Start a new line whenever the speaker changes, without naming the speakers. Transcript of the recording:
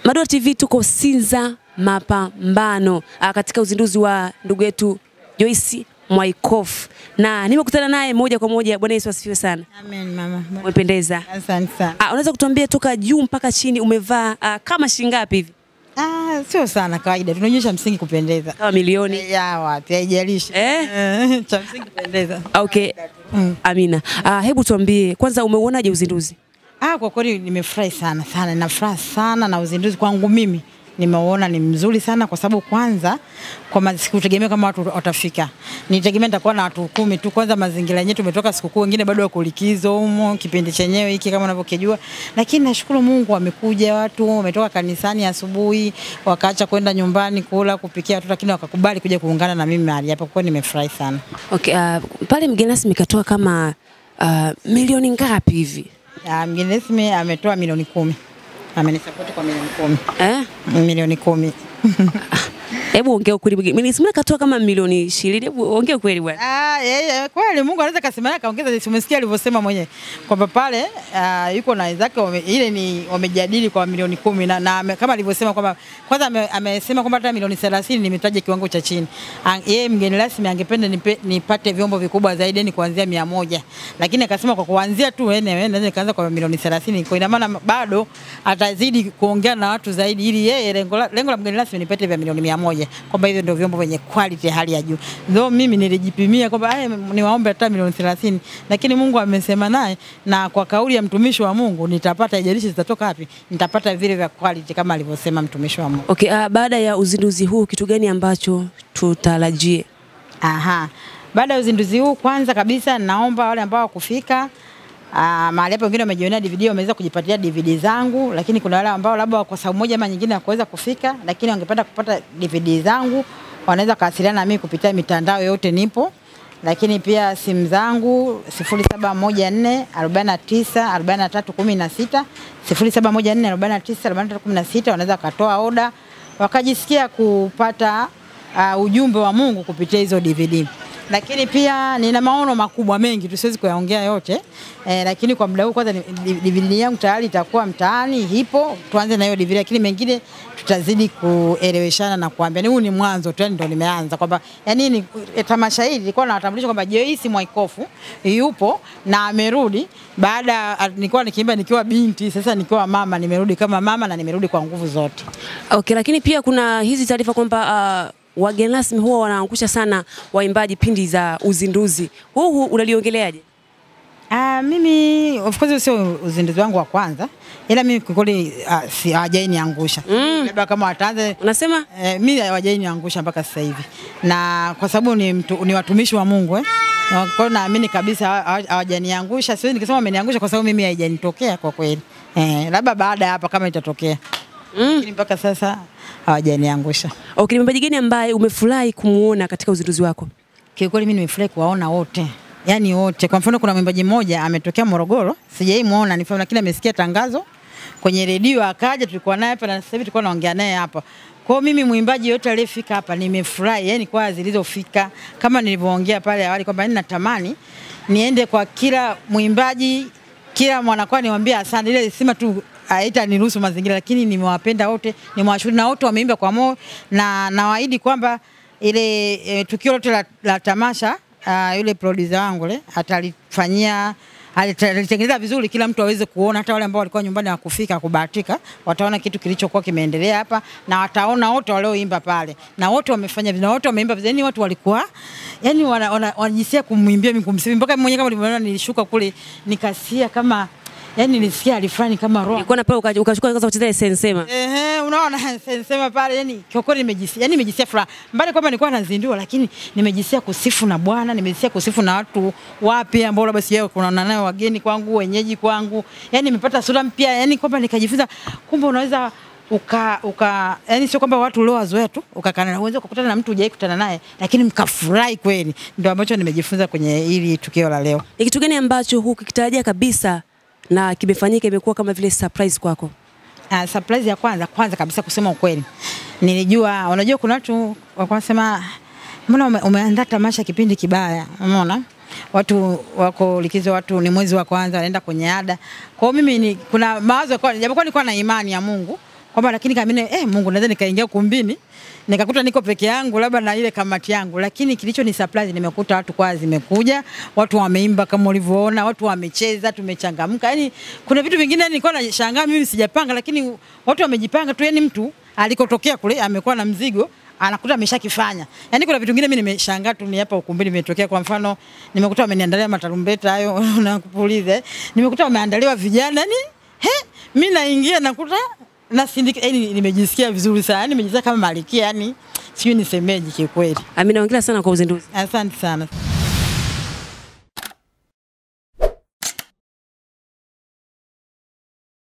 Madua TV tuko Sinza Mapambano katika uzinduzi wa ndugu yetu Joyce Mwaikofu, na nimekutana naye moja kwa moja. Bwana Yesu asifiwe sana.
Amen mama.
Umependeza.
Asante sana.
Unaweza kutuambia toka juu mpaka chini umevaa kama shilingi ngapi hivi?
Sio sana, kawaida. Tunaonyesha msingi kupendeza.
Kama milioni?
Ya wapi, haijalishi. Cha msingi kupendeza.
Okay. Amina. Hebu tuambie kwanza, umeuonaje uzinduzi?
Kwa kweli nimefurahi sana sana, nafurahi sana na uzinduzi kwangu mimi. Nimeona ni mzuri sana kwa sababu kwanza kwa sikutegemea kama watu watafika. Nitegemea nitakuwa na watu 10 tu. Kwanza mazingira yenyewe tumetoka sikukuu, wengine bado wako likizo humo kipindi chenyewe hiki kama unavyokijua. Lakini nashukuru Mungu wamekuja watu, wametoka kanisani asubuhi, wakaacha kwenda nyumbani kula kupikia watu, lakini wakakubali kuja kuungana na mimi mahali hapa. Kwa nimefurahi sana.
Okay, pale mgeni rasmi katoa kama milioni ngapi hivi?
Mgeni rasmi ametoa milioni 10. Amenisupport kwa milioni 10. Milioni 10.
Hebu ongea ukweli. Mimi simna katoa kama milioni 20. Hebu ongea ukweli bwana.
Kweli Mungu anaweza kasimama kaongeza. Umesikia alivyosema mwenyewe kwamba pale yuko na wenzake ile ni wamejadili kwa milioni 10 na kama alivyosema kwamba kwanza amesema kwamba hata milioni 30 nimetaja kiwango cha chini. Yeye mgeni rasmi angependa nipate vyombo vikubwa zaidi, ni kuanzia 100. Lakini akasema kwa kuanzia tu naweza kaanza kwa milioni 30. Kwa ina maana bado atazidi kuongea na watu zaidi ili yeye lengo la mgeni rasmi nipate vya milioni 100. Kwamba hivyo ndio vyombo vyenye quality hali ya juu. Ndio mimi nilijipimia kwamba niwaombe hata milioni 30, lakini Mungu amesema naye, na kwa kauli ya mtumishi wa Mungu nitapata, ijalishi zitatoka wapi, nitapata vile vya quality kama alivyosema mtumishi wa Mungu.
Okay, baada ya uzinduzi huu kitu gani ambacho tutarajie?
Baada ya uzinduzi huu, kwanza kabisa naomba wale ambao kufika mahali hapo, wengine wamejionea DVD, wameweza kujipatia DVD zangu, lakini kuna wale ambao labda kwa sababu moja ama nyingine hakuweza kufika, lakini wangependa kupata DVD zangu, wanaweza kuwasiliana na mimi kupitia mitandao yote nipo. Lakini pia simu zangu 0714 49 43 16, 0714 49 43 16, wanaweza katoa oda wakajisikia kupata ujumbe wa Mungu kupitia hizo DVD. Lakini pia nina maono makubwa mengi, tusiwezi kuyaongea yote. Lakini kwa muda huu kwanza DVD yangu tayari itakuwa mtaani, ipo, tuanze na hiyo DVD, lakini mengine tutazidi kueleweshana na kuambia. Huu ni mwanzo tu, ndio nimeanza kwamba ni tamasha hili nilikuwa nawatambulisha kwamba Joyce Mwaikofu yupo na amerudi. Baada nilikuwa nikiimba nikiwa binti, sasa nikiwa mama, nimerudi kama mama na nimerudi kwa nguvu zote. Okay, lakini pia kuna hizi taarifa kwamba wageni rasmi huwa wanaangusha sana waimbaji pindi za uzinduzi. Huu unaliongeleaje? Mimi of course sio uzinduzi wangu wa kwanza, ila mimi kwa kweli si hawajaniangusha. Labda kama wataanza unasema mimi hawajaniangusha mpaka sasa hivi. Na kwa sababu ni watumishi wa Mungu kwa hiyo naamini kabisa hawajaniangusha. Siwezi nikisema wameniangusha kwa sababu mimi haijanitokea kwa kweli. Labda baada ya hapa kama itatokea. Lakini mpaka sasa hawajaniangusha. Okay, ni mwimbaji gani ambaye umefurahi kumuona katika uzinduzi wako? Kiukweli mimi nimefurahi kuwaona wote. Yaani wote. Kwa mfano kuna mwimbaji mmoja ametokea Morogoro, sijaimuona, nifahamu, lakini amesikia tangazo kwenye redio akaja, tulikuwa naye hapa na sasa hivi tulikuwa naongea naye hapa. Kwa hiyo mimi mwimbaji yote aliyefika hapa nimefurahi, yani kwa zilizofika kama nilivyoongea pale awali kwamba ninatamani niende kwa kila mwimbaji, kila mwanakwaya niwaambie asante. Ile sima tu haita niruhusu mazingira, lakini nimewapenda wote, nimewashukuru na wote wameimba kwa moyo, na nawaahidi kwamba ile tukio lote la tamasha yule producer wangu atalifanyia, alitengeneza vizuri, kila mtu aweze kuona, hata wale ambao walikuwa nyumbani hawakufika kubahatika wataona kitu kilichokuwa kimeendelea hapa, na wataona wote walioimba pale, na wote wamefanya vizuri, wote wameimba vizuri. Yani watu walikuwa wanajisikia kumwimbia mimi, kumsifu, mpaka mimi mwenyewe kama niliona nilishuka kule nikasia kama nilisikia alifani kama roho. Nilikuwa na pale ukachukua kaza kucheza Sensema. Unaona Sensema pale, kwa kweli nimejisikia furaha. Mbali kwamba nilikuwa nazindua, lakini nimejisikia kusifu na Bwana, nimejisikia kusifu na watu wapya ambao labda sijao kunaona nayo, wageni kwangu, wenyeji kwangu. Nimepata sura mpya, kwamba nikajifunza kumbe unaweza sio kwamba watu leo wazoea tu ukakana na uweze kukutana na mtu hujai kukutana naye, lakini mkafurahi kweli. Ndio ambacho nimejifunza kwenye hili tukio la leo. Ni kitu gani ambacho hukitarajia kabisa na kimefanyika imekuwa kama vile surprise kwako? Surprise ya kwanza kabisa, kusema ukweli, nilijua, unajua kuna watu wakasema mbona umeandaa tamasha kipindi kibaya, umeona? Watu wako likizo, watu ni mwezi wa kwanza wanaenda kwenye ada. Kwa hiyo mimi kuna mawazo, japokuwa nilikuwa na imani ya Mungu Kwamba lakini kama mimi Mungu naweza nikaingia ukumbini nikakuta niko peke yangu labda na ile kamati yangu, lakini kilicho ni surprise nimekuta watu kwa zimekuja, watu wameimba kama ulivyoona, watu wamecheza, tumechangamka. Yani kuna vitu vingine nilikuwa nashangaa mimi sijapanga, lakini watu wamejipanga tu. Yani mtu alikotokea kule amekuwa na mzigo anakuta ameshakifanya. Yani kuna vitu vingine mimi nimeshangaa tu, ni hapa ukumbini imetokea. Kwa mfano nimekuta wameniandalia matarumbeta hayo na kupuliza, nimekuta wameandaliwa vijana, yani mimi naingia nakuta na sindika, yani nimejisikia vizuri sana, nimejisikia kama malkia, yani sijui nisemeje kikweli.
Amina, hongera sana kwa uzinduzi.
Asante sana.